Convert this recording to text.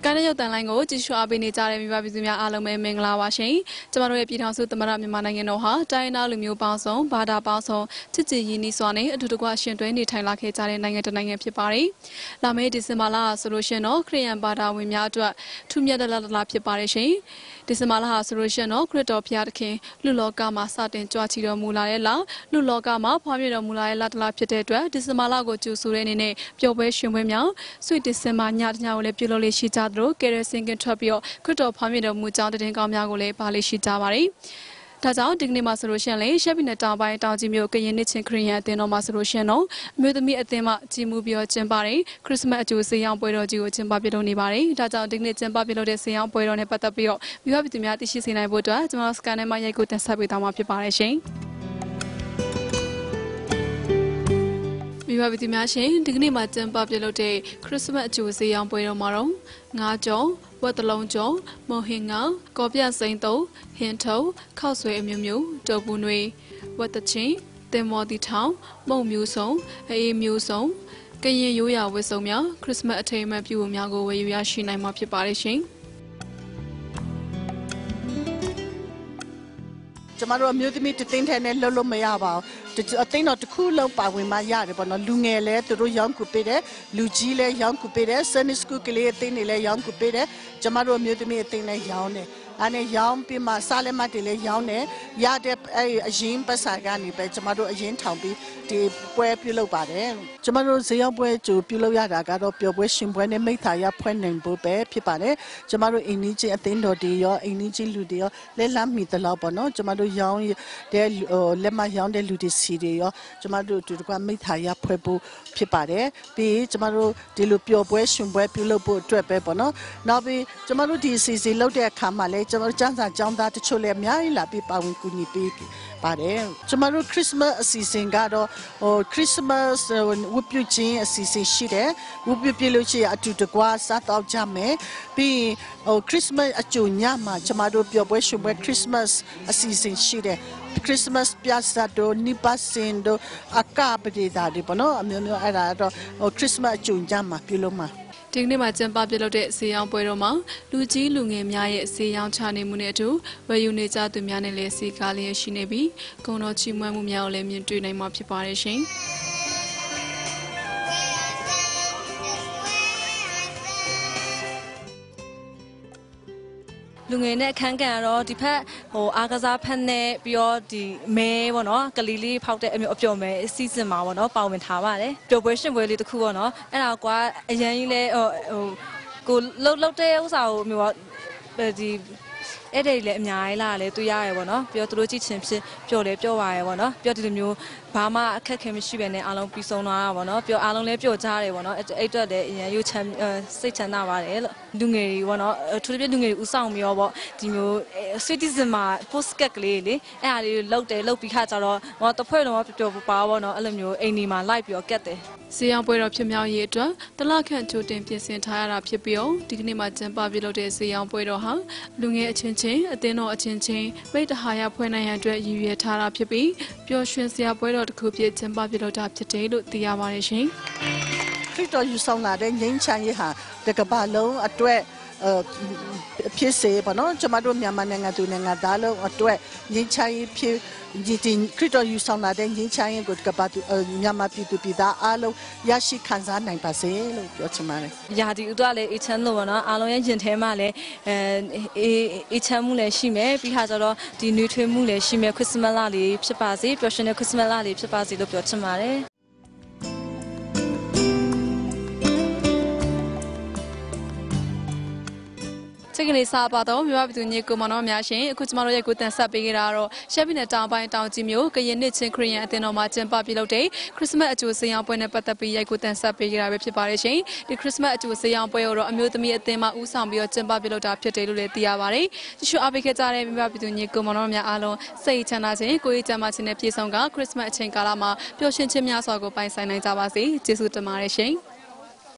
Sky ရုပ်တန်လိုင်းကိုကြည့်ရှုအားပေးနေကြတဲ့မိဘပြည်သူများအားလုံးပဲမင်္ဂလာပါရှင်။ကျမတို့ရဲ့ပြည်ထောင်စုသမ္မတမြန်မာနိုင်ငံတော်ဟာတိုင်းဒေသလူမျိုးပေါင်းစုံဘာသာပေါင်းစုံချစ်ကြည်ရင်းနှီးစွာနဲ့အတူတကွရှင်တွဲနေထိုင်လာခဲ့ကြတဲ့နိုင်ငံတစ်နိုင်ငံဖြစ်ပါတယ်။လာမယ့်ဒီဇင်ဘာလဆိုလို့ရှင်တော့ခရစ်ယာန်ဘာသာဝင်များအတွက်ထူးမြတ်တဲ့လဖြစ်ပါတယ်ရှင်။ဒီဇင်ဘာလဟာဆိုလို့ရှင်တော့ခရစ်တော်ဘုရားသခင်လူလောကမှာစတင်ကြွချီတော်မူလာတဲ့လလူလောကမှာဖွားမြင်တော်မူလာတဲ့လတစ်လဖြစ်တဲ့အတွက်ဒီဇင်ဘာလကိုကြိုဆိုတဲ့အနေနဲ့ပျော်ပွဲရှင်ပွဲများဆွေဒီဇင်ဘာညတညကိုလည်းပြုလုပ်လေးရှိကြသလိုကယ်ရစင်ကင်ထွက်ပြီးတော့ခရစ်တော်ဖွားမြင်တော်မူကြောင်းတည်င်းကောင်းများကိုလည်းပါလေးရှိကြပါတယ်။ဒါကြောင့်ဒီကနေ့မှာဆိုလို့ရှင်လေရှက်ပြည်နယ်တောင်ပိုင်းတောင်ကြီးမြို့ကရင်နှစ်ချင်းခရစ်ယာန်အသင်းတော်မှာဆိုလို့ရှင်တော့အမျိုးသမီးအသင်းမှကြီးမှုပြီးတော့ကျင်းပတဲ့ခရစ်စမတ်အကျိုးစေရောင်းပွဲတော်ကြီးကိုကျင်းပပြုလုပ်နေပါတယ်။ဒါကြောင့်ဒီကနေ့ကျင်းပပြုလုပ်တဲ့စေရောင်းပွဲတော်နဲ့ပတ်သက်ပြီးတော့မိဘပြည်သူများသိရှိစေနိုင်ဖို့အတွက်ကျွန်တော်စကန်နဲ့မှရိုက်ကူတင်ဆက်ပေးသွားမှာဖြစ်ပါတယ်ရှင်။မိဘပြည်သူများရှင်ဒီကနေ့မှာကျင်းပပြုလုပ်တဲ့ခရစ်စမတ်အကျိုးစေရောင်းပွဲတော်မှာတော့ငါးကြော်ဝတ်တလုံးကျုံမုံဟင်ငေါကော်ပြစိမ့်တုံဟင်ထုံခောက်ဆွဲအမျိုးမျိုးတုပ်ပူနွေဝတ်တချင်းတင်မော်တီထောင်မုံမျိုးစုံအေးမျိုးစုံကရင်ရိုးရာဝတ်စုံများခရစ်စမတ်အထိမ်းအမှတ်ပြုများကိုဝယ်ယူရရှိနိုင်မှာဖြစ်ပါတယ်ရှင်ကျမတို့အမျိုးသမီးတသိန်းထဲနဲ့လှုပ်လို့မရပါဘူးအသိန်းတော်တစ်ခုလုံးပါဝင်မှရတယ်ပေါ့နော်လူငယ်လဲသူတို့ရောင်းကူပေးတယ်လူကြီးလဲရောင်းကူပေးတယ် Sunday School ကလေးအသိန်းတွေလဲရောင်းကူပေးတယ်ကျမတို့အမျိုးသမီးအသိန်းလဲရောင်းတယ်အဲ့နဲ့ရောင်းပြီးမှစားလက်မတ်တွေလဲရောင်းတယ်ရတဲ့အဲ့အရင်ပတ်စာကနေပဲကျမတို့အရင်ထောင်ပြီးဒီပွဲပြုလုပ်ပါတယ်ကျမတို့ဈေးရောက်ပွဲကြိုပြုလုပ်ရတာကတော့ပျော်ပွဲရှင်ပွဲနဲ့မိသားရဖွဲ့နိုင်ဖို့ပဲဖြစ်ပါတယ်ကျမတို့အင်းကြီးအသိန်းတော်တွေရောအင်းကြီးလူတွေရောလဲလမ်းမိသလောက်ပေါ့နော်ကျမတို့ရောင်းတဲ့လက်မရောင်းတဲ့လူတွေစီတွေရောကျမတို့ဒီကမိသားရဖွဲ့ဖို့ဖြစ်ပါတယ်ပြီးကျမတို့ဒီလိုပျော်ပွဲရှင်ပွဲပြုလုပ်ဖို့အတွက်ပဲပေါ့နော်နောက်ပြီးကျမတို့ဒီစီစီလုပ်တဲ့အခါမှာလဲကျမတို့ကျန်းစာကျောင်းသားတချို့လည်းအများကြီးလာပြီးပါဝင်ကူညီပေးပါတယ်ကျမတို့ခရစ်စမတ်အစီအစဉ်ကတော့ခရစ်စမတ်ဝတ်ပြုခြင်းအစီအစဉ်ရှိတယ်ဝတ်ပြုပြလို့ရှိရင်အတူတကွစားတော့ကြမယ်ပြီးခရစ်စမတ်အကျိုးညမှာကျမတို့ပျော်ပွဲရှင်ပွဲခရစ်စမတ်အစီအစဉ်ရှိတယ်ခရစ်စမတ်ပြဿနာတို့နိပတ်စင်တို့အကာပဒေတာတွေပေါ့နော်အမျိုးမျိုးအဲ့ဒါတော့ခရစ်စမတ်အကျိုးညမှာပြုလုပ်မှာဒီကနေ့မှာကျင်းပပြုလုပ်တဲ့ဆေးရောင်းပွဲတော်မှာလူကြီးလူငယ်များရဲ့ဆေးရောင်းချနေမှုနဲ့အတူဝယ်ယူနေကြသူများနဲ့လည်းစီကားလျက်ရှိနေပြီးဂုဏ်တော်ချီးမွမ်းမှုများကိုလည်းမြင်တွေ့နိုင်မှာဖြစ်ပါတယ်ရှင်။လူငယ်နဲ့အခန်းကန်ကတော့ဒီဖက်အားကစားဖက်နဲ့ပြီးတော့ဒီမဲပေါ့နော်ကလေးလေးဖောက်တဲ့အမျိုးအပျော်မဲအစီအစဉ်မှာပေါ့နော်ပါဝင်ထားပါတယ်ပျော်ပွဲရှင်ပွဲလေးတစ်ခုပေါ့နော်အဲ့ဒါကအရန်ကြီးလဲကိုလှုပ်တဲ့ဥစ္စာကိုမျိုးဒီအဲ့ဒါလည်းအများကြီးလာလဲတွေ့ရတယ်ပေါ့နော်ပြီးတော့သူတို့ကြည့်ချင်းဖြစ်ပျော်လဲပျော်ပါရယ်ပေါ့နော်ပြီးတော့ဒီလိုမျိုးဘာမှအခက်ခဲမရှိပဲနဲ့အားလုံးပြီးဆုံးသွားတာပေါ့နော်ပြီးတော့အားလုံးလည်းပျော်ကြတယ်ပေါ့နော်အဲ့အတွက်လည်းအရင်ရုပ်ချမ်းစိတ်ချမ်းသာပါတယ်လို့လူငယ်တွေပေါ့နော်ထူးထူးလူငယ်တွေဥဆောင်ပြီးတော့ပေါ့ဒီမျိုး citizen မှာ postcard ကလေးလေအဲ့ဟာလေးလုတ်ပြီးခါကြတော့တဖွဲ့လုံးပျော်ပါပေါ့နော်အဲ့လိုမျိုးအိမ်ဒီမှာလိုက်ပြီးတော့ကတ်တယ်ဈေးရောင်းပွဲတော်ဖြစ်မြောက်ရေးအတွက်တလခန့်ကြိုတင်ပြင်ဆင်ထားရတာဖြစ်ပြီးဒီကနေ့မှာကျင်းပပြုလုပ်တဲ့ဈေးရောင်းပွဲတော်ဟာလူငယ်အချင်းချင်းအသင်းတော်အချင်းချင်းမိတ္တဟာရဖွဲ့နိုင်ရန်အတွက်ရည်ရွယ်ထားတာဖြစ်ပြီးပျော်ရွှင်စရာပွဲတော်တစ်ခုဖြစ်ကျင်းပပြုလုပ်တာဖြစ်တယ်လို့သိရပါတယ်ရှင်။ခရစ်တော်ယူဆောင်လာတဲ့ငြိမ်းချမ်းရေးဟာတကမ္ဘာလုံးအတွက်ဖြစ်စေပေါ့နော်ကျမတို့မြန်မာနိုင်ငံသူနိုင်ငံသားလုံးအတွက်ငြိမ်းချမ်းရေးဖြစ်ဒီခရစ်တော်ယူဆောင်လာတဲ့ငြိမ်းချမ်းရေးကိုကမ္ဘာမြန်မာပြည်သူပြည်သားအားလုံးရရှိခံစားနိုင်ပါစေလို့ပြောချင်ပါတယ်။ရာဒီဥတော်လည်းအေးချမ်းလို့ပေါ့နော်အားလုံးရဲ့ရင်ထဲမှာလည်းအေးချမ်းမှုလည်းရှိမယ်ပြီးခါကျတော့ဒီနှွေးထွေးမှုလည်းရှိမယ်ခရစ်စမတ်လလေးဖြစ်ပါစေပျော်ရွှင်တဲ့ခရစ်စမတ်လလေးဖြစ်ပါစေလို့ပြောချင်ပါတယ်။这个里沙巴岛，明白不？你购买那么些，估计马路也够等三百个啦咯。下边的长班当几秒，个人的钱可以让电脑嘛挣八百多的。Christmas 就是样，不能把它比也够等三百个啦，别批八的些。的 Christmas 就是样，不要说没有得米电嘛，无上不要挣八百多，打撇这路来抵押吧嘞。就是阿贝克家嘞，明白不？你购买那么阿龙，谁钱那些，过一阵嘛，现在批上个 Christmas 钱干啦嘛，表现钱面少个摆晒那咋巴子，结束的嘛嘞些。